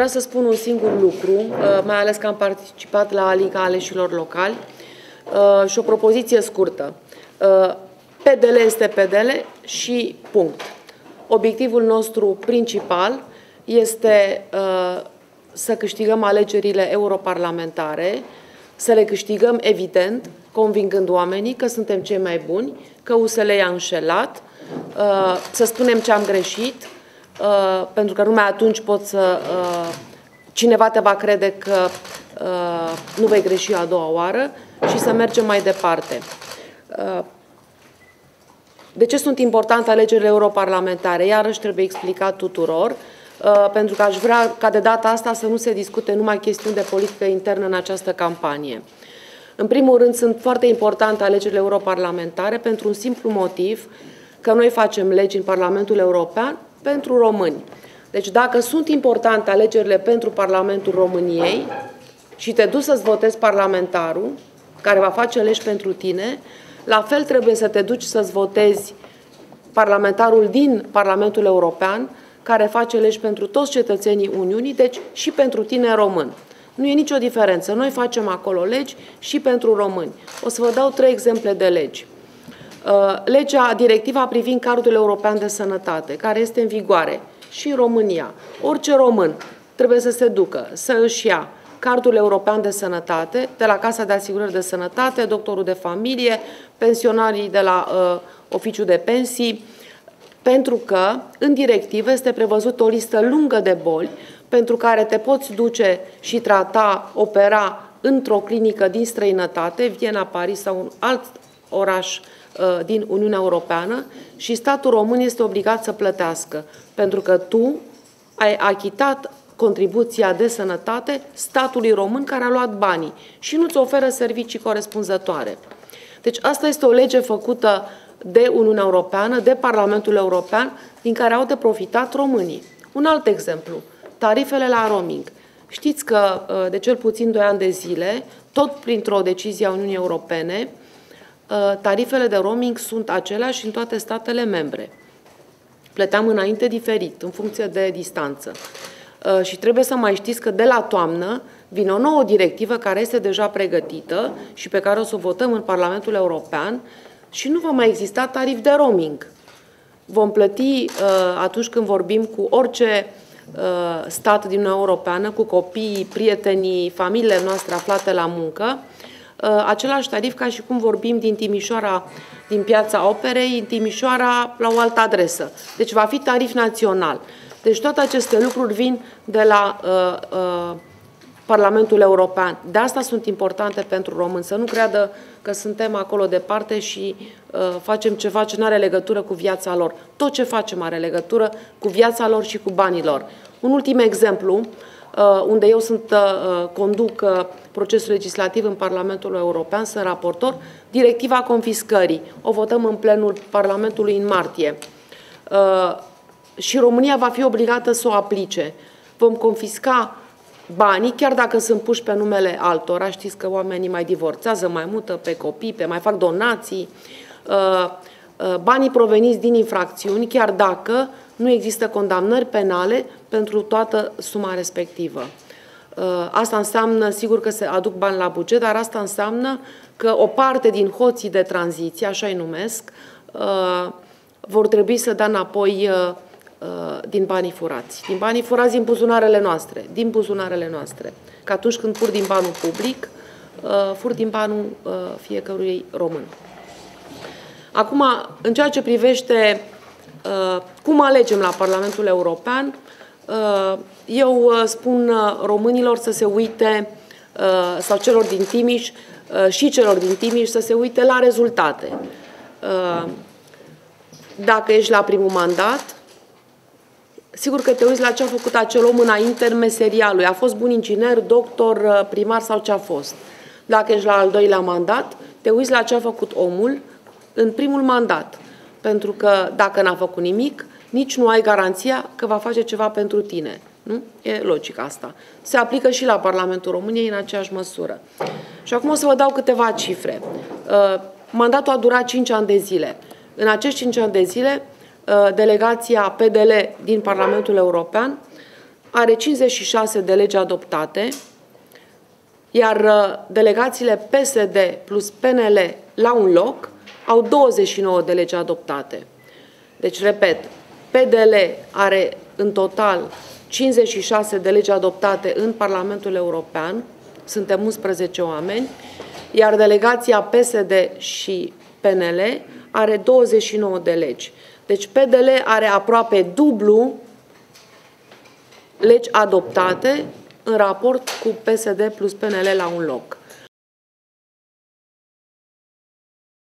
vrea să spun un singur lucru, mai ales că am participat la Liga Aleșilor Locali, și o propoziție scurtă. PDL este PDL și punct. Obiectivul nostru principal este să câștigăm alegerile europarlamentare, să le câștigăm, evident, convingând oamenii că suntem cei mai buni, că USL i-a înșelat, să spunem ce am greșit, pentru că numai atunci cineva te va crede că nu vei greși a doua oară și să mergem mai departe. De ce sunt importante alegerile europarlamentare? Iarăși trebuie explicat tuturor, pentru că aș vrea ca de data asta să nu se discute numai chestiuni de politică internă în această campanie. În primul rând, sunt foarte importante alegerile europarlamentare pentru un simplu motiv, că noi facem legi în Parlamentul European pentru români. Deci dacă sunt importante alegerile pentru Parlamentul României și te duci să-ți votezi parlamentarul, care va face legi pentru tine, la fel trebuie să te duci să-ți votezi parlamentarul din Parlamentul European, care face legi pentru toți cetățenii Uniunii, deci și pentru tine român. Nu e nicio diferență. Noi facem acolo legi și pentru români. O să vă dau 3 exemple de legi. Directiva privind Cardul European de Sănătate, care este în vigoare și în România. Orice român trebuie să se ducă, să își ia Cardul European de Sănătate de la Casa de Asigurări de Sănătate, doctorul de familie, pensionarii de la oficiul de pensii, pentru că în directivă este prevăzută o listă lungă de boli pentru care te poți duce și trata, opera într-o clinică din străinătate, Viena, Paris sau un alt oraș din Uniunea Europeană, și statul român este obligat să plătească, pentru că tu ai achitat contribuția de sănătate statului român care a luat banii și nu-ți oferă servicii corespunzătoare. Deci asta este o lege făcută de Uniunea Europeană, de Parlamentul European, din care au de profitat românii. Un alt exemplu, tarifele la roaming. Știți că de cel puțin 2 ani de zile, tot printr-o decizie a Uniunii Europene, tarifele de roaming sunt aceleași în toate statele membre. Plăteam înainte diferit, în funcție de distanță. Și trebuie să mai știți că de la toamnă vine o nouă directivă care este deja pregătită și pe care o să o votăm în Parlamentul European și nu va mai exista tarif de roaming. Vom plăti atunci când vorbim cu orice stat din Uniunea Europeană, cu copiii, prietenii, familiile noastre aflate la muncă, același tarif ca și cum vorbim din Timișoara, din Piața Operei, în Timișoara la o altă adresă. Deci va fi tarif național. Deci toate aceste lucruri vin de la Parlamentul European. De asta sunt importante pentru români. Să nu creadă că suntem acolo departe și facem ceva ce nu are legătură cu viața lor. Tot ce facem are legătură cu viața lor și cu banii lor. Un ultim exemplu, unde eu conduc procesul legislativ în Parlamentul European, sunt raportor, directiva confiscării. O votăm în plenul Parlamentului în martie. Și România va fi obligată să o aplice. Vom confisca banii, chiar dacă sunt puși pe numele altora. Știți că oamenii mai divorțează, mai mută pe copii, mai fac donații. Banii proveniți din infracțiuni, chiar dacă nu există condamnări penale pentru toată suma respectivă. Asta înseamnă, sigur că se aduc bani la buget, dar asta înseamnă că o parte din hoții de tranziție, așa îi numesc, vor trebui să dea înapoi din banii furați. Din banii furați din buzunarele noastre. Din buzunarele noastre. Că atunci când fur din banul public, fur din banul fiecărui român. Acum, în ceea ce privește cum alegem la Parlamentul European, eu spun românilor să se uite, sau celor din Timiș, și celor din Timiș să se uite la rezultate. Dacă ești la primul mandat, sigur că te uiți la ce a făcut acel om înainte în meseria lui. A fost bun inginer, doctor, primar sau ce a fost. Dacă ești la al doilea mandat, te uiți la ce a făcut omul în primul mandat. Pentru că dacă n-a făcut nimic, nici nu ai garanția că va face ceva pentru tine. Nu? E logic asta. Se aplică și la Parlamentul României în aceeași măsură. Și acum o să vă dau câteva cifre. Mandatul a durat 5 ani de zile. În acești 5 ani de zile, delegația PDL din Parlamentul European are 56 de legi adoptate, iar delegațiile PSD plus PNL la un loc au 29 de legi adoptate. Deci, repet, PDL are în total 56 de legi adoptate în Parlamentul European, suntem 11 oameni, iar delegația PSD și PNL are 29 de legi. Deci PDL are aproape dublu legi adoptate în raport cu PSD plus PNL la un loc.